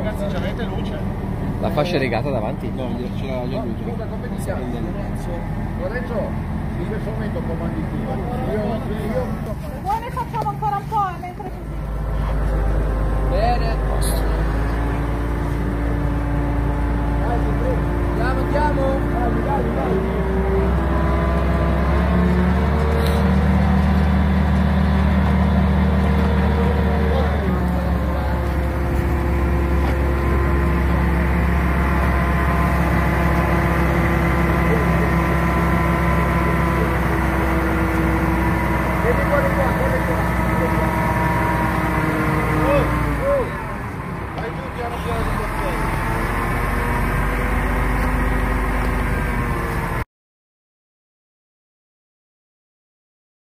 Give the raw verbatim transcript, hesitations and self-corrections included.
Ragazzi, ci avete luce? La fascia regata davanti? No, ce l'ha già lui. Lorenzo, in questo momento comandi tu. Io, io... Noi ne facciamo ancora un po' mentre così.